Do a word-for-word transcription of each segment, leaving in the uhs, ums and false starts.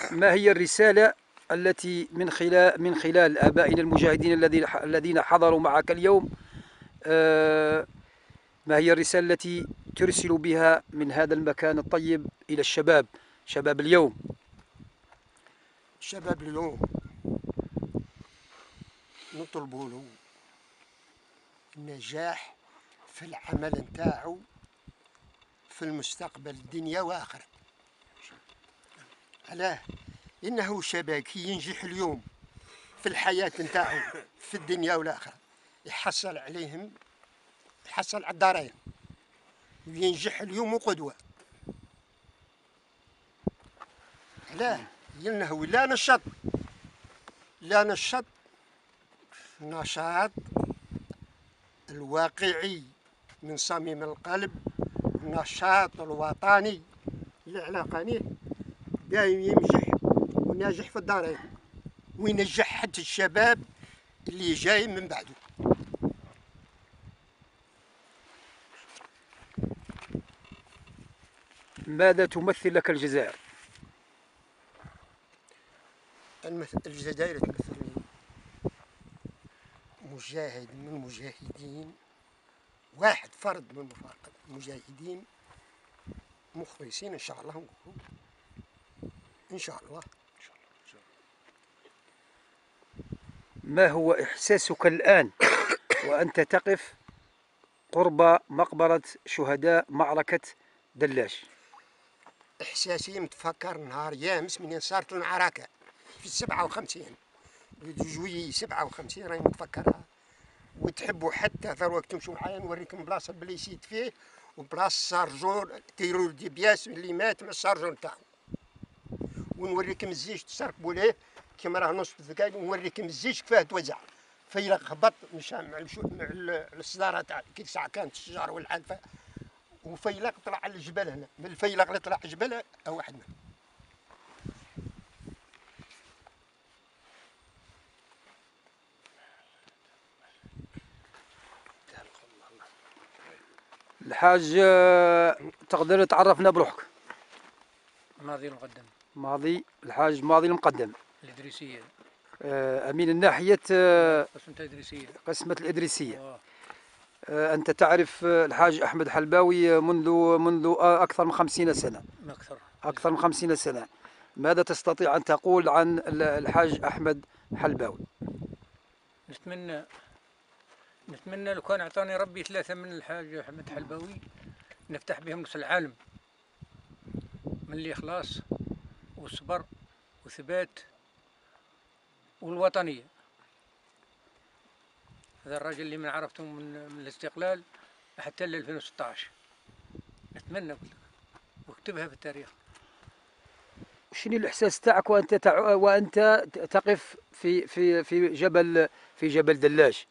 ما هي الرسالة التي من خلال من خلال آبائنا المجاهدين الذين الذين حضروا معك اليوم، آه، ما هي الرسالة التي ترسل بها من هذا المكان الطيب إلى الشباب، شباب اليوم؟ شباب اليوم نطلب له النجاح في العمل نتاعو في المستقبل الدنيا وآخرة. علاه؟ إنه شباب كي ينجح اليوم في الحياة نتاعو في الدنيا والآخرة يحصل عليهم، يحصل على الدارين وينجح اليوم قدوة. علاه؟ لأنه لا نشط لا نشط نشاط الواقعي من صميم القلب، النشاط الوطني اللي على قنيه دايم ينجح وناجح في الدارين وينجح حتى الشباب اللي جاي من بعده. ماذا تمثل لك الجزائر؟ الجزائر تمثل مجاهد من المجاهدين، واحد فرد من المجاهدين مخلصين ان شاء الله، نقولوا ان شاء الله. ما هو إحساسك الآن وأنت تقف قرب مقبرة شهداء معركة دلاش؟ إحساسي متفكر نهار يامس منين صارت المعركة في سبعة وخمسين جويي سبعة وخمسين، راني متفكرها. وتحبوا حتى ثروة تمشوا معايا نوريكم بلاصة اللي سيت فيه وبلاصة سارجون تيرور دي بياس اللي مات مع السارجون تاعو، ونوريكم الزيج تسرقبوا ليه كيما راه نص دقايق، ونوريكم الزيج كيفاه توزع. فيلق هبط مشى مع مع الصدارة تاع كي ساعة كانت الشجر والحلفة، وفيلق طلع على الجبل هنا، من الفيلق اللي طلع على الجبل أو واحد منهم. الحاج، تقدر تعرفنا بروحك؟ ماضي المقدم. ماضي الحاج ماضي المقدم، الإدريسية. أمين الناحية قسمة الإدريسية. قسمة الإدريسية. أوه. أنت تعرف الحاج أحمد حلباوي منذ منذ أكثر من خمسين سنة. أكثر. أكثر من خمسين سنة. ماذا تستطيع أن تقول عن الحاج أحمد حلباوي؟ نتمنى نتمنى لو كان أعطاني ربي ثلاثة من الحاج أحمد حلباوي نفتح بهم نص العالم من الإخلاص والصبر وثبات والوطنية. هذا الراجل اللي من عرفته من, من الاستقلال حتى ل ألفين وستة عشر. نتمنى واكتبها في التاريخ. شنو الإحساس تاعك وأنت تع... وأنت تقف في في في جبل في جبل دلاش؟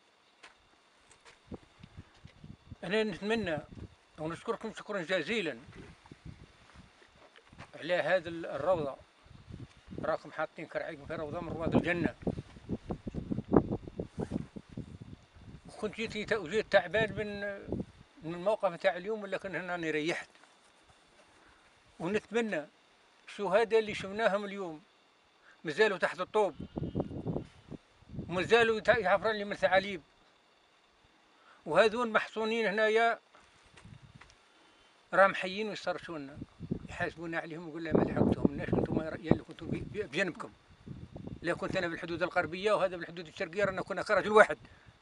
أنا نتمنى ونشكركم شكرا جزيلا على هذه الروضة، راكم حاطين كرعيكم في روضة من رواد الجنة. كنت جيت وجيت تعبان من من الموقف تاع اليوم، ولكن هنا أنا ريحت. ونتمنى الشهداء اللي شفناهم اليوم مازالوا تحت الطوب ومازالوا يحفرون لي من ثعاليب، وهذون محصونين هنايا راهم حيين ويسترشونا، يحاسبونا عليهم ويقول لهم ما لحقتهمناش وانتم يا اللي كنتوا بجنبكم. لا كنت انا بالحدود الغربيه وهذا بالحدود الشرقيه، رانا كنا كرجل واحد.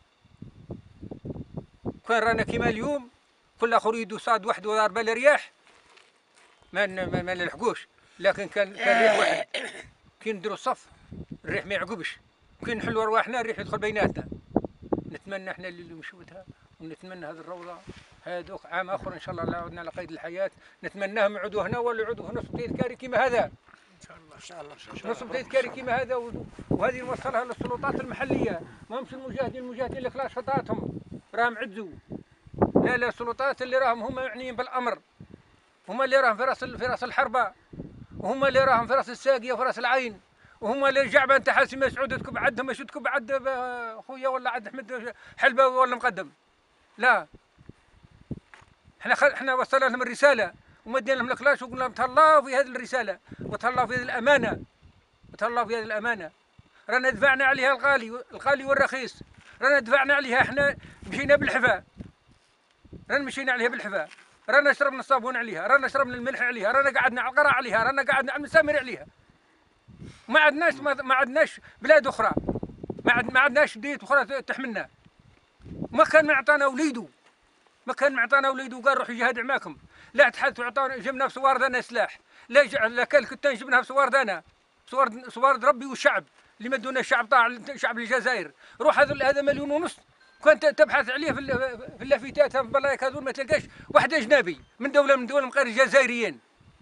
كان رانا كيما اليوم كل اخر يدو صاد واحد وضربه الرياح ما ما, ما نلحقوش، لكن كان كان ريح واحد. كي نديروا الصف الريح ما يعقبش، كي نحلوا ارواحنا الريح يدخل بيناتنا. نتمنى احنا اللي نشوفها، ونتمنى هذه الروضه هذوك عام اخر ان شاء الله لا عدنا على قيد الحياه، نتمناهم يعودوا هنا ولا يعودوا هنا نصب تذكاري كيما هذا. ان شاء الله ان شاء الله نصب تذكاري كيما هذا، وهذه نوصلها للسلطات المحليه، ما همش المجاهدين المجاهدين اللي خلاص شطاتهم راهم عجزوا. لا لا، السلطات اللي راهم هما معنيين بالامر، هما اللي راهم في راس في راس الحربه، وهما اللي راهم في راس الساقيه وفي راس العين، وهما اللي الجعبه انت حاسس مسعود تكب عندهم مش تكب عند خويا ولا عند احمد حلباوي ولا مقدم. لا، احنا خل... احنا وصلنا لهم الرساله ومدينا لهم الكلاش وقلنا لهم تهلاو في هذه الرساله وتهلاو في هذه الامانه وتهلاو في هذه الامانه. رانا دفعنا عليها الغالي الغالي والرخيص، رانا دفعنا عليها احنا، مشينا بالحفا، رانا مشينا عليها بالحفا، رانا شربنا الصابون عليها، رانا شربنا الملح عليها، رانا قعدنا على القرع عليها، رانا قعدنا على المسامير عليها. ما عندناش ما عندناش بلاد اخرى، ما عد ما عندناش ديت اخرى تحملنا. ما كان معطانا وليدو، ما كان معطانا وليدو وقال روح يجاهد معاكم، لا تحدثوا عطانا جبنا في صواردنا سلاح، لا لا كان الكتان جبناها في صواردنا، صوارد صوارد ربي والشعب اللي مدونا الشعب طاع شعب الجزائر. روح هذا هذا مليون ونص كنت تبحث عليه في في اللافتات في البلايك هذول ما تلقاش واحد اجنبي من دوله من دول غير الجزائريين.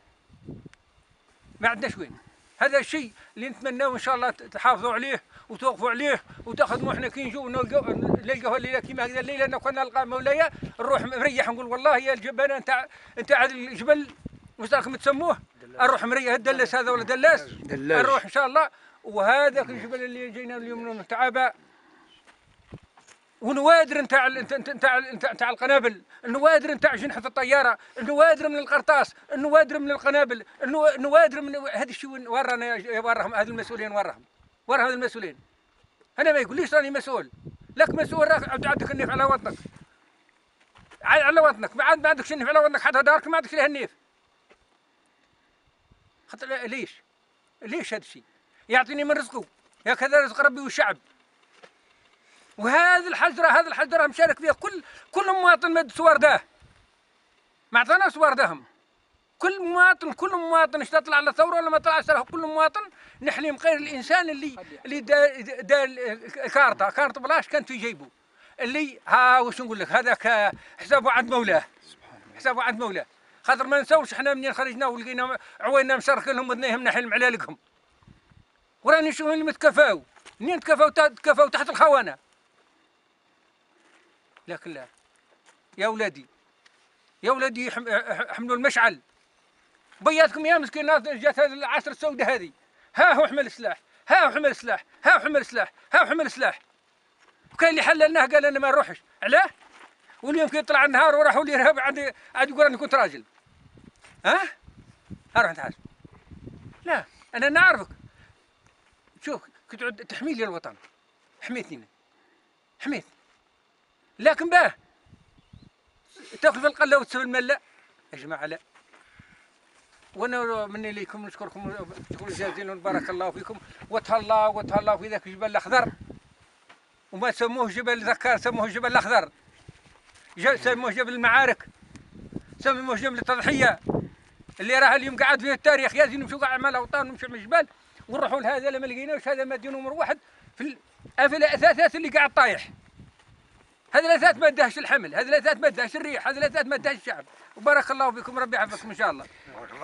ما عندناش وين. هذا الشيء اللي نتمناه ان شاء الله تحافظوا عليه وتوقفوا عليه وتاخذوا. احنا كي نجوا نلقاو الليله كيما هكذا الليله انا كنا نلقى مولاي نروح مريح نقول والله يا الجبانه نتاع نتاع هذا الجبل واش راكم تسموه؟ نروح مريح الدلاس هذا ولا دلاس؟ دلاس نروح ان شاء الله. وهذاك الجبل اللي جينا اليوم نتعابى ونوادر نتاع نتاع نتاع القنابل، النوادر نتاع جنحة الطيارة، النوادر من القرطاس، النوادر من القنابل، النوادر من هذا الشيء. وين رانا وراهم هذو المسؤولين؟ وراهم وراهم هذو المسؤولين. انا ما يقوليش راني مسؤول، لك مسؤول راك عندك النيف على وطنك، على وطنك ما عاد ما عندكش النيف على وطنك، حتى دارك ما عندكش لها النيف. خاطر ليش؟ ليش هذا الشيء؟ يعطيني من رزقه، هكذا رزق ربي والشعب. وهذه الحجره هذه الحجره مشارك فيها كل كل مواطن مد سوارداه، ما عطانا سوارداهم. كل مواطن كل مواطن اش تطلع على ثوره ولا ما طلعش له، كل مواطن نحلم غير الانسان اللي اللي دا كارطه كارطه بلاش كانت في جيبه، اللي ها واش نقول لك هذاك حسابه عند مولاه، حسابه عند مولاه. خاطر ما نساوش احنا منين خرجنا ولقينا عوينا مشركلهم ودناهم نحلم على لكم. وراني نشوف اللي متكفاو منين تكفاو تكفاو تحت الخونه. لكن لا يا ولادي يا ولادي حملوا المشعل. بياتكم يا مسكين جات هذه العصر السوداء هذه، ها هو حمل السلاح، ها هو حمل السلاح، ها هو حمل السلاح، ها هو حمل السلاح. وكاين اللي حللناه قال انا ما نروحش، علاه؟ واليوم كي يطلع النهار وراحوا لي رهاب عاد عاد يقول راني كنت راجل. ها؟ اروح نتحاسب. لا انا نعرفك. شوف كي تعود تحمي لي الوطن، حميتني حميت. لكن باه تاكل في القله وتسوي المله يا جماعه لا. وانا مني ليكم نشكركم شكرا جزيلا بارك الله فيكم. وتهلا وتهلا في ذاك الجبل الاخضر، وما سموه جبل ذكار سموه الجبل الاخضر، سموه جبل المعارك، سموه جبل التضحيه اللي راه اليوم قاعد فيه التاريخ. يا زين نمشيو كاع مع الاوطان ونمشيو من الجبال ونروحوا لهذا لما لقيناوش هذا ما دينهم واحد في الاثاثات اللي قاعد طايح. هذا الاثاث ما داهش الحمل، هذا الاثاث ما داهش الريح، هذا الاثاث ما داهش الشعب. وبارك الله فيكم ربي يحفظكم ان شاء الله.